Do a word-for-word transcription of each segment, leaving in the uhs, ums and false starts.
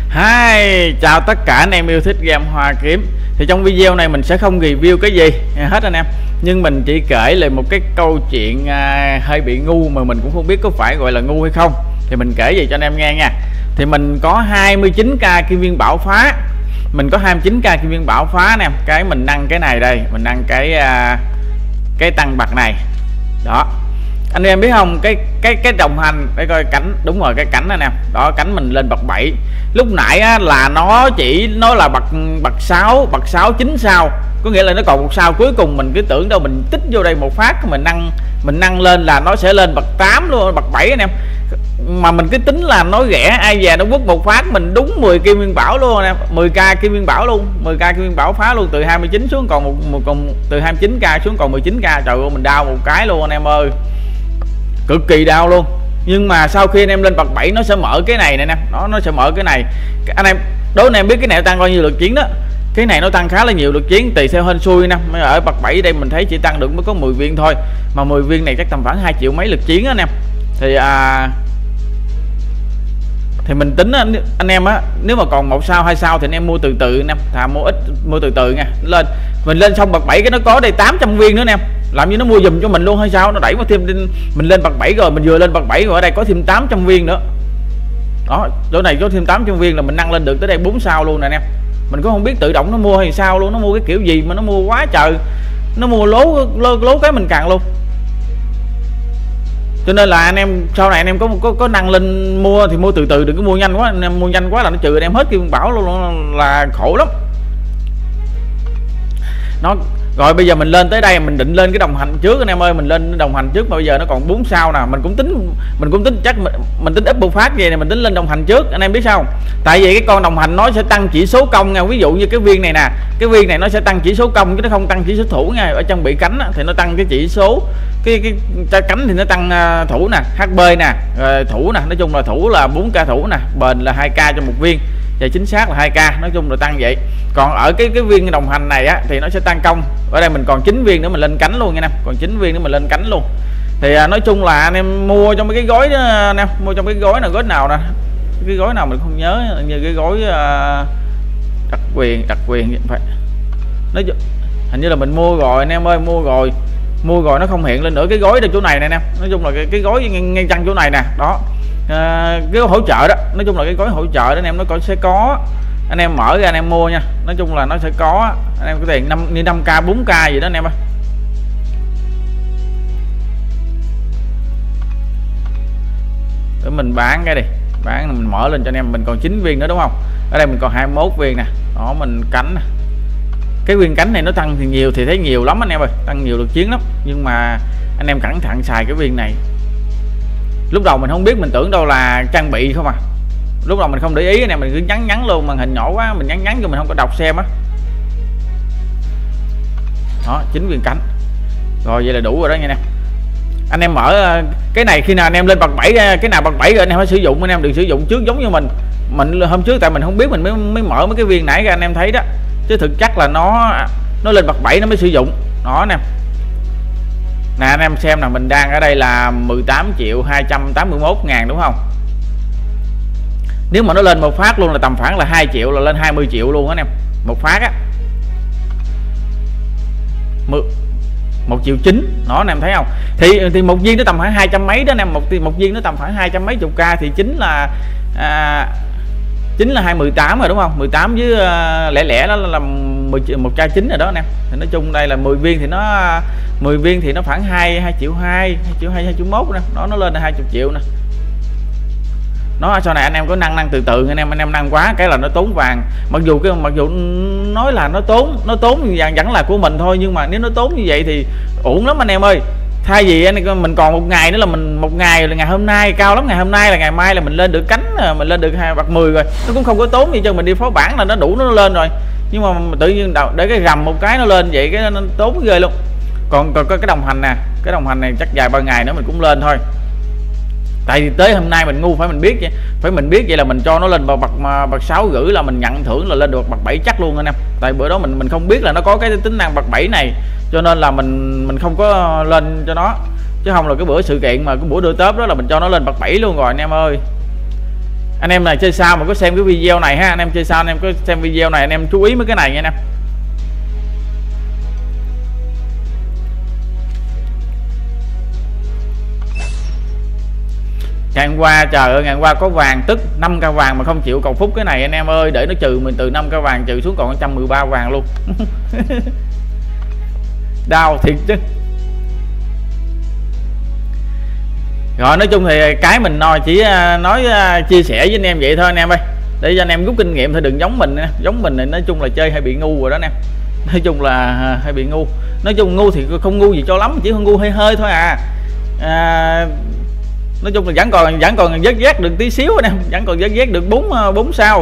Hi, chào tất cả anh em yêu thích game Hoa Kiếm. Thì trong video này mình sẽ không review cái gì hết anh em, nhưng mình chỉ kể lại một cái câu chuyện à, hơi bị ngu mà mình cũng không biết có phải gọi là ngu hay không. Thì mình kể gì cho anh em nghe nha. Thì mình có hai mươi chín k kim viên bạo phá. Mình có hai mươi chín k kim viên bạo phá anh em. Cái mình nâng cái này đây, mình nâng cái à, cái tăng bạc này. Đó. Anh em biết không, cái cái cái đồng hành để coi cảnh, đúng rồi, cái cảnh này nè, đó cánh mình lên bậc bảy. Lúc nãy á, là nó chỉ nó là bậc bậc sáu, bậc sáu chín sao, có nghĩa là nó còn một sao cuối cùng. Mình cứ tưởng đâu mình tích vô đây một phát mình nâng mình nâng lên là nó sẽ lên bậc tám luôn, bậc bảy anh em. Mà mình cứ tính là nó rẻ, ai về nó quất một phát mình đúng mười kim nguyên bảo luôn anh em, mười k kim nguyên bảo luôn, mười k kim nguyên bảo phá luôn, từ hai mươi chín xuống còn một, một còn từ hai mươi chín k xuống còn mười chín k. Trời ơi, mình đau một cái luôn anh em ơi, cực kỳ đau luôn. Nhưng mà sau khi anh em lên bậc bảy nó sẽ mở cái này nè anh em, nó nó sẽ mở cái này. Anh em đố anh em biết cái này tăng bao nhiêu lượt chiến đó. Cái này nó tăng khá là nhiều lượt chiến, tùy theo hên xui nè. Ở bậc bảy đây mình thấy chỉ tăng được mới có mười viên thôi, mà mười viên này chắc tầm khoảng hai triệu mấy lượt chiến đó anh em. Thì à, thì mình tính anh em á, nếu mà còn một sao hai sao thì anh em mua từ từ anh em, thà mua ít mua từ từ nha. Lên mình lên xong bậc bảy cái nó có đây tám trăm viên nữa anh em, làm như nó mua giùm cho mình luôn hay sao, nó đẩy vào thêm. Mình lên bậc bảy rồi, mình vừa lên bậc bảy rồi, ở đây có thêm tám trăm viên nữa. Đó, chỗ này có thêm tám trăm viên là mình nâng lên được tới đây bốn sao luôn nè anh em. Mình cũng không biết tự động nó mua hay sao luôn, nó mua cái kiểu gì mà nó mua quá trời, nó mua lố lố, lố cái mình càng luôn. Cho nên là anh em sau này anh em có có có năng lên mua thì mua từ từ, đừng có mua nhanh quá. Anh em mua nhanh quá là nó trừ anh em hết kim bảo luôn, là khổ lắm. Nó rồi bây giờ mình lên tới đây, mình định lên cái đồng hành trước anh em ơi, mình lên đồng hành trước mà bây giờ nó còn bốn sao nè. Mình cũng tính mình cũng tính chắc mình, mình tính up một phát vậy này, mình tính lên đồng hành trước. Anh em biết sao không? Tại vì cái con đồng hành nó sẽ tăng chỉ số công nha. Ví dụ như cái viên này nè, cái viên này nó sẽ tăng chỉ số công chứ nó không tăng chỉ số thủ nha. Ở trong bị cánh á, thì nó tăng cái chỉ số cái cái cánh thì nó tăng uh, thủ nè, hát pê nè, rồi thủ nè, nói chung là thủ là bốn k thủ nè, bền là hai k cho một viên, và chính xác là hai k, nói chung là tăng vậy. Còn ở cái cái viên đồng hành này á thì nó sẽ tăng công. Ở đây mình còn chín viên nữa mình lên cánh luôn nha em, còn chín viên nữa mình lên cánh luôn. Thì à, nói chung là anh em mua trong mấy cái gói đó anh em, mua trong cái gói nào gói nào nè, cái gói nào mình không nhớ, như cái gói uh, đặc quyền đặc quyền phải nói hình như là mình mua rồi anh em ơi, mua rồi mua rồi nó không hiện lên nữa cái gói ở chỗ này nè anh em. Nói chung là cái, cái gói ngay, ngay chân chỗ này nè, đó à, cái hỗ trợ đó, nói chung là cái gói hỗ trợ đó anh em, nó có sẽ có, anh em mở ra anh em mua nha. Nói chung là nó sẽ có, anh em có tiền năm như năm k bốn k gì đó anh em ơi. Để mình bán cái đi, bán mình mở lên cho anh em. Mình còn chín viên nữa đúng không, ở đây mình còn hai mươi mốt viên nè. Đó mình cánh nè, cái viên cánh này nó tăng thì nhiều thì thấy nhiều lắm anh em ơi, tăng nhiều lượt chiến lắm. Nhưng mà anh em cẩn thận xài cái viên này. Lúc đầu mình không biết, mình tưởng đâu là trang bị không à, lúc đầu mình không để ý anh em, mình cứ nhắn nhắn luôn, màn hình nhỏ quá mình nhắn nhắn cho mình không có đọc xem á. Đó chín viên cánh rồi, vậy là đủ rồi đó nha anh em. Anh em mở cái này khi nào anh em lên bậc bảy, cái nào bậc bảy rồi anh em phải sử dụng, anh em đừng sử dụng trước giống như mình mình hôm trước, tại mình không biết mình mới mới mở mấy cái viên nãy ra anh em thấy đó, chứ thực chất là nó nó lên bậc bảy nó mới sử dụng. Đó anh em nè, anh em xem là mình đang ở đây là mười tám triệu hai trăm tám mươi mốt ngàn đúng không. Nếu mà nó lên một phát luôn là tầm khoảng là hai triệu, là lên hai mươi triệu luôn á anh em, một phát á, một triệu chín. Nó anh em thấy không, thì thì một viên nó tầm khoảng hai trăm mấy đó anh em, một một viên nó tầm khoảng hai trăm mấy chục k thì chính là à, chính là hai mươi tám rồi đúng không, mười tám với uh, lẻ lẻ đó là một k chín rồi đó anh em. Thì nói chung đây là mười viên thì nó mười viên thì nó khoảng hai hai triệu hai, hai triệu hai, hai triệu mốt nè, nó nó lên là hai mươi triệu nè. Nó sau này anh em có năng năng từ từ anh em, anh em năng quá cái là nó tốn vàng. Mặc dù cái mặc dù nói là nó tốn nó tốn vàng vẫn là của mình thôi, nhưng mà nếu nó tốn như vậy thì ổn lắm anh em ơi. Thay vì anh mình còn một ngày nữa là mình một ngày là ngày hôm nay, cao lắm ngày hôm nay là ngày mai là mình lên được cánh, mình lên được hai bậc mười rồi, nó cũng không có tốn gì cho mình đi phó bản là nó đủ nó lên rồi. Nhưng mà tự nhiên để cái rầm một cái nó lên vậy cái nó tốn ghê luôn. Còn còn cái đồng hành nè, cái đồng hành này chắc vài ba ngày nữa mình cũng lên thôi. Tại vì tới hôm nay mình ngu phải mình biết vậy, phải mình biết vậy là mình cho nó lên bậc bậc sáu gửi là mình nhận thưởng là lên được bậc bảy chắc luôn anh em. Tại bữa đó mình mình không biết là nó có cái tính năng bậc bảy này, cho nên là mình mình không có lên cho nó, chứ không là cái bữa sự kiện mà cái bữa đưa tớp đó là mình cho nó lên bậc bảy luôn rồi anh em ơi. Anh em là chơi sao mà có xem cái video này ha, anh em chơi sao anh em có xem video này anh em chú ý mấy cái này nha anh em. Ngày hôm qua trời ơi, ngày hôm qua có vàng tức năm ca vàng mà không chịu cầu phúc cái này anh em ơi, để nó trừ mình từ năm ca vàng trừ xuống còn một trăm mười ba vàng luôn. Đau thiệt chứ. Rồi nói chung thì cái mình nói chỉ nói chia sẻ với anh em vậy thôi anh em ơi, để cho anh em rút kinh nghiệm thôi, đừng giống mình. Giống mình thì nói chung là chơi hay bị ngu rồi đó anh em, nói chung là hay bị ngu. Nói chung ngu thì không ngu gì cho lắm, chỉ ngu hơi hơi thôi à, à nói chung là vẫn còn vẫn còn vớt vát được tí xíu anh em, vẫn còn vớt vát được bốn bốn sao.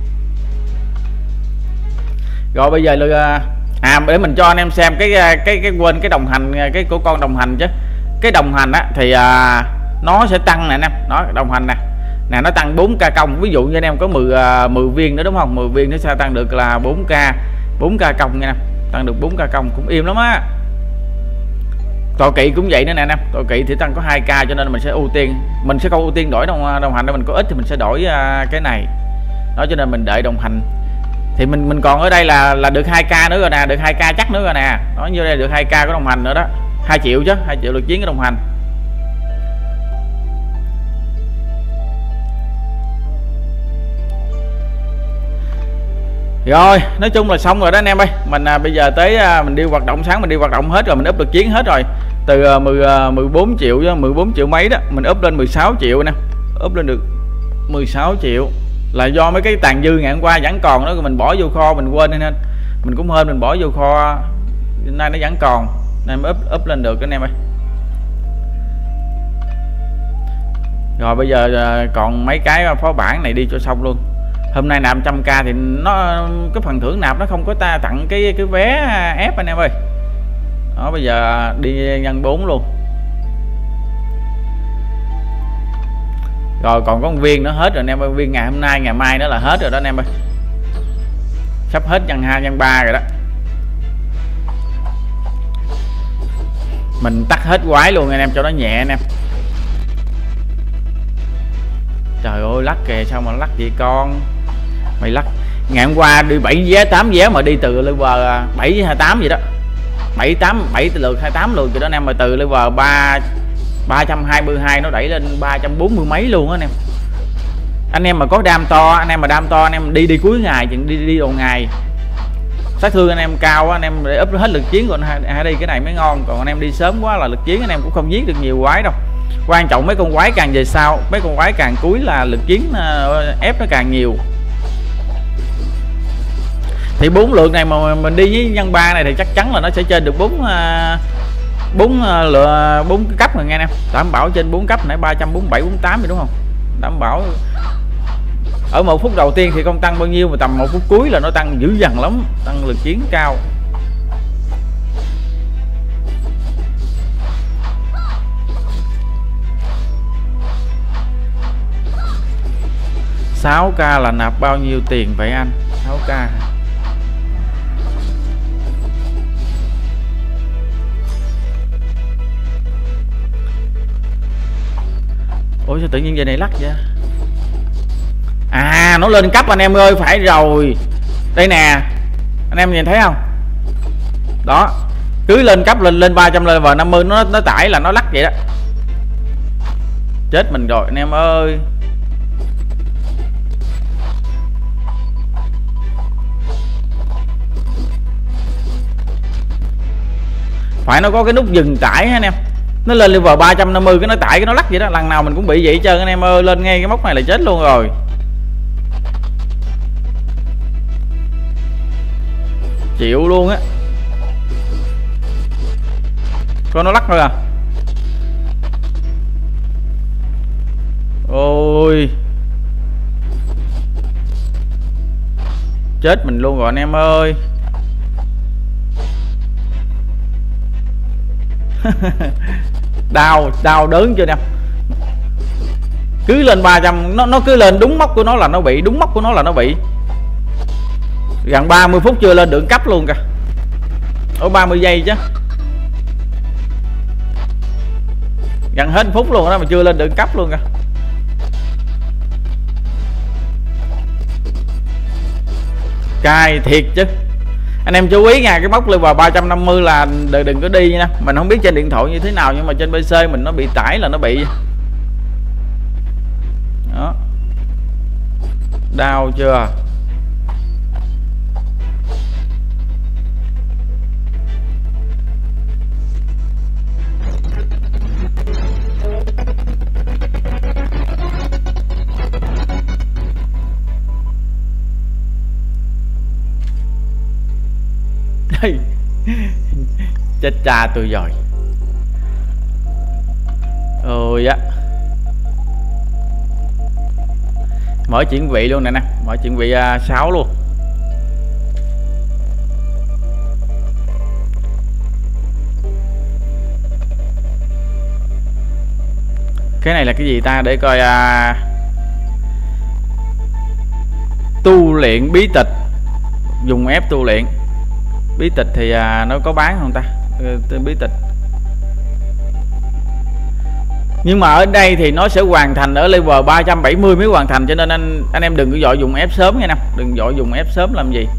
Rồi bây giờ là à để mình cho anh em xem cái cái cái quên cái đồng hành, cái của con đồng hành chứ. Cái đồng hành á thì à, nó sẽ tăng nè anh em, nó đồng hành nè nè, nó tăng bốn k công. Ví dụ như anh em có mười mười viên nữa đúng không, mười viên nó sẽ tăng được là bốn k bốn k công nha em, tăng được bốn k công cũng im lắm á. Tọa kỵ cũng vậy nữa nè anh em, tọa kỵ thì tăng có hai k, cho nên mình sẽ ưu tiên mình sẽ không ưu tiên đổi đồng đồng hành, để mình có ít thì mình sẽ đổi uh, cái này đó, cho nên mình đợi đồng hành. Thì mình mình còn ở đây là là được hai k nữa rồi nè, được hai k chắc nữa rồi nè, đó như đây được hai k của đồng hành nữa đó, hai triệu chứ, hai triệu lực chiến của đồng hành. Rồi nói chung là xong rồi đó anh em ơi. Mình à, bây giờ tới à, mình đi hoạt động, sáng mình đi hoạt động hết rồi, mình up được chiến hết rồi, từ à, mười, à, mười bốn triệu với mười bốn triệu mấy đó, mình up lên mười sáu triệu nè, up lên được mười sáu triệu là do mấy cái tàn dư ngày hôm qua vẫn còn đó, mình bỏ vô kho mình quên nên mình cũng hên mình bỏ vô kho, nay nó vẫn còn nên up up lên được anh em ơi. Rồi bây giờ à, còn mấy cái phó bản này đi cho xong luôn. Hôm nay nạp một trăm k thì nó cái phần thưởng nạp nó không có ta tặng cái cái vé ép anh em ơi. Đó bây giờ đi nhân bốn luôn. Rồi còn có một viên nó hết rồi anh em ơi, viên ngày hôm nay ngày mai nữa là hết rồi đó anh em ơi. Sắp hết nhân hai nhân ba rồi đó. Mình tắt hết quái luôn anh em cho nó nhẹ anh em. Trời ơi lắc kìa, sao mà lắc vậy con. Mày lắc ngày hôm qua đi bảy vé tám vé mà đi từ level bảy hai tám gì đó, bảy tám bảy từ lượt hai tám luôn cho đó anh em, mà từ level ba ba trăm hai mươi hai nó đẩy lên ba trăm bốn mươi mấy luôn á anh em. Anh em mà có đam to, anh em mà đam to anh em đi đi cuối ngày chừng đi đi đầu ngày sát thương anh em cao á, anh em để up hết lực chiến còn hay đi cái này mới ngon. Còn anh em đi sớm quá là lực chiến anh em cũng không giết được nhiều quái đâu. Quan trọng mấy con quái càng về sau, mấy con quái càng cuối là lực chiến uh, ép nó càng nhiều. Thì bốn lượt này mà mình đi với nhân ba này thì chắc chắn là nó sẽ trên được bốn bốn lựa bốn cấp rồi nghe em, đảm bảo trên bốn cấp nãy ba trăm bốn mươi bảy bốn mươi tám rồi đúng không, đảm bảo. Ở một phút đầu tiên thì không tăng bao nhiêu, mà tầm một phút cuối là nó tăng dữ dằn lắm, tăng lực chiến cao. sáu k là nạp bao nhiêu tiền vậy anh? sáu k ủa sao tự nhiên giờ này lắc vậy? À nó lên cấp anh em ơi, phải rồi. Đây nè anh em nhìn thấy không, đó cứ lên cấp lên lên ba trăm lên vào năm mươi nó nó tải là nó lắc vậy đó. Chết mình rồi anh em ơi. Phải nó có cái nút dừng tải anh em, nó lên level ba trăm năm mươi cái nó tải cái nó lắc vậy đó. Lần nào mình cũng bị vậy hết trơn anh em ơi, lên ngay cái mốc này là chết luôn rồi. Chịu luôn á, coi nó lắc thôi à. Ôi chết mình luôn rồi anh em ơi. đau đau đớn chưa nè, cứ lên ba trăm nó nó cứ lên đúng mốc của nó là nó bị, đúng mốc của nó là nó bị. Gần ba mươi phút chưa lên được cấp luôn kìa. Ở ba mươi giây chứ, gần hết phút luôn đó mà chưa lên được cấp luôn kìa. Cay thiệt chứ. Anh em chú ý nha, cái mốc level ba trăm năm mươi là đừng, đừng có đi nha. Mình không biết trên điện thoại như thế nào, nhưng mà trên pê xê mình nó bị tải là nó bị đó. Đau chưa? Chết cha tôi rồi. Ôi á, mở chuyển vị luôn nè nè, mở chuyển vị uh, sáu luôn. Cái này là cái gì ta, để coi. uh, Tu luyện bí tịch, dùng ép tu luyện bí tịch thì à, nó có bán không ta? Ừ, bí tịch. Nhưng mà ở đây thì nó sẽ hoàn thành ở level ba trăm bảy mươi mới hoàn thành, cho nên anh anh em đừng có dội dùng ép sớm nha nè, đừng dội dùng ép sớm làm gì.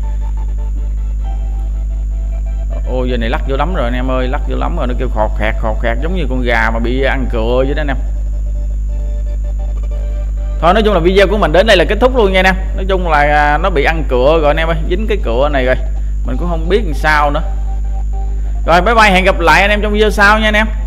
Ôi giờ này lắc vô lắm rồi anh em ơi, lắc vô lắm rồi, nó kêu khọt khẹt khọt khẹt giống như con gà mà bị ăn cựa vậy đó anh em. Thôi nói chung là video của mình đến đây là kết thúc luôn nha anh em. Nói chung là nó bị ăn cựa rồi anh em ơi, dính cái cựa này rồi mình cũng không biết làm sao nữa. Rồi bye bye, hẹn gặp lại anh em trong video sau nha anh em.